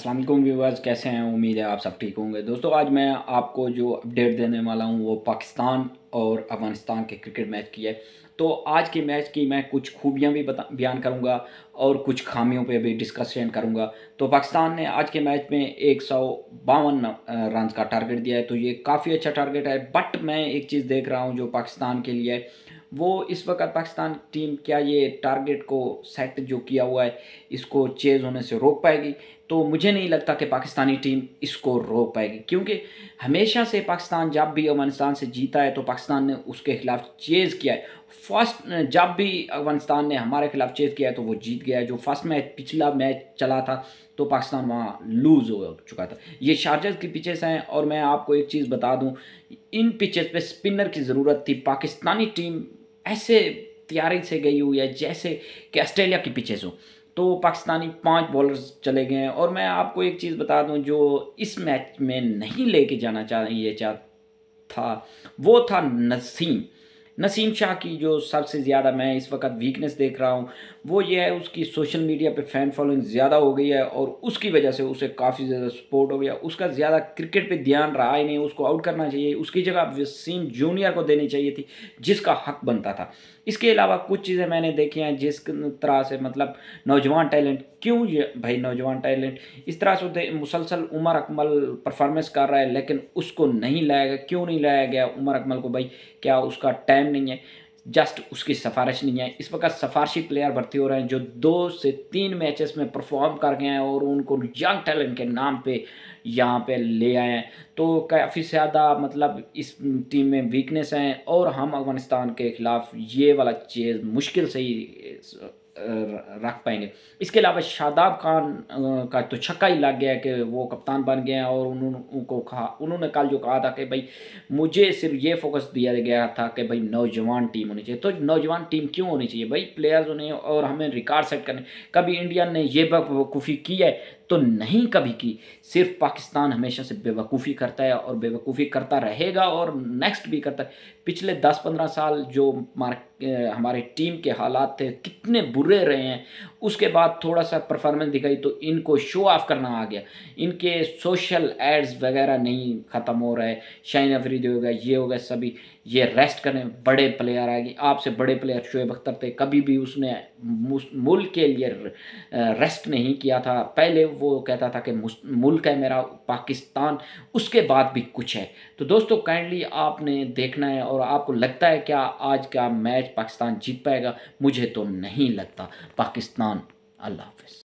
अस्सलाम वालेकुम व्यूअर्स, कैसे हैं? उम्मीद है आप सब ठीक होंगे। दोस्तों आज मैं आपको जो अपडेट देने वाला हूं वो पाकिस्तान और अफ़गानिस्तान के क्रिकेट मैच की है। तो आज के मैच की मैं कुछ खूबियां भी बयान करूंगा और कुछ खामियों पे भी डिस्कशन करूंगा। तो पाकिस्तान ने आज के मैच में 152 रन का टारगेट दिया है, तो ये काफ़ी अच्छा टारगेट है। बट मैं एक चीज़ देख रहा हूँ जो पाकिस्तान के लिए है, वो इस वक्त पाकिस्तान टीम क्या ये टारगेट को सेट जो किया हुआ है इसको चेज़ होने से रोक पाएगी? तो मुझे नहीं लगता कि पाकिस्तानी टीम इसको रोक पाएगी, क्योंकि हमेशा से पाकिस्तान जब भी अफगानिस्तान से जीता है तो पाकिस्तान ने उसके खिलाफ चेज़ किया है। फर्स्ट जब भी अफगानिस्तान ने हमारे खिलाफ चेज़ किया है तो वो जीत गया है। जो फर्स्ट मैच पिछला मैच चला था तो पाकिस्तान वहाँ लूज़ हो चुका था। ये शारजाह की पिचेस हैं और मैं आपको एक चीज़ बता दूं, इन पिचेस पे स्पिनर की ज़रूरत थी। पाकिस्तानी टीम ऐसे तैयारी से गई हुई है जैसे कि ऑस्ट्रेलिया की पिचेस हो। तो पाकिस्तानी 5 बॉलर्स चले गए हैं और मैं आपको एक चीज़ बता दूं जो इस मैच में नहीं लेके जाना चाहिए था, वो था नसीम नसीम शाह की। जो सबसे ज़्यादा मैं इस वक्त वीकनेस देख रहा हूँ वो ये है, उसकी सोशल मीडिया पे फ़ैन फॉलोइंग ज़्यादा हो गई है और उसकी वजह से उसे काफ़ी ज़्यादा सपोर्ट हो गया। उसका ज़्यादा क्रिकेट पे ध्यान रहा ही नहीं, उसको आउट करना चाहिए। उसकी जगह वसीम जूनियर को देनी चाहिए थी जिसका हक बनता था। इसके अलावा कुछ चीज़ें मैंने देखी हैं जिस तरह से मतलब नौजवान टैलेंट, क्यों ये भाई नौजवान टैलेंट इस तरह से मुसलसल उमर अकमल परफॉर्मेंस कर रहा है लेकिन उसको नहीं लाया गया। क्यों नहीं लाया गया उमर अकमल को? भाई क्या उसका टाइम नहीं है? जस्ट उसकी सिफारिश नहीं है। इस वक्त सिफारशी प्लेयर भर्ती हो रहे हैं जो 2 से 3 मैचेस में परफॉर्म कर गए हैं और उनको यंग टैलेंट के नाम पे यहाँ पे ले आए हैं। तो काफ़ी ज़्यादा मतलब इस टीम में वीकनेस हैं और हम अफगानिस्तान के खिलाफ ये वाला चीज़ मुश्किल से ही रख पाएंगे। इसके अलावा शादाब खान का तो छक्का ही लग गया कि वो कप्तान बन गए हैं और उन्होंने कल जो कहा था कि भाई मुझे सिर्फ ये फोकस दिया गया था कि भाई नौजवान टीम होनी चाहिए। तो नौजवान टीम क्यों होनी चाहिए भाई? प्लेयर्स होने और हमें रिकॉर्ड सेट करने। कभी इंडिया ने ये बेवकूफ़ी की है? तो नहीं कभी की। सिर्फ पाकिस्तान हमेशा से बेवकूफ़ी करता है और बेवकूफ़ी करता रहेगा और नेक्स्ट भी करता है। पिछले 10-15 साल जो हमारे टीम के हालात थे कितने बुरे रहे हैं, उसके बाद थोड़ा सा परफॉर्मेंस दिखाई तो इनको शो ऑफ करना आ गया। इनके सोशल एड्स वगैरह नहीं ख़त्म हो रहा है। शाहीन अफरीदी हो गया, ये हो गया, सभी ये रेस्ट करने बड़े प्लेयर आएगी। आपसे बड़े प्लेयर शोएब अख्तर थे, कभी भी उसने मुल्क के लिए रेस्ट नहीं किया था। पहले वो कहता था कि मुल्क है मेरा पाकिस्तान, उसके बाद भी कुछ है। तो दोस्तों काइंडली आपने देखना है। और आपको लगता है क्या आज का मैच पाकिस्तान जीत पाएगा? मुझे तो नहीं लगता। पाकिस्तान। अल्लाह हाफ़िज़।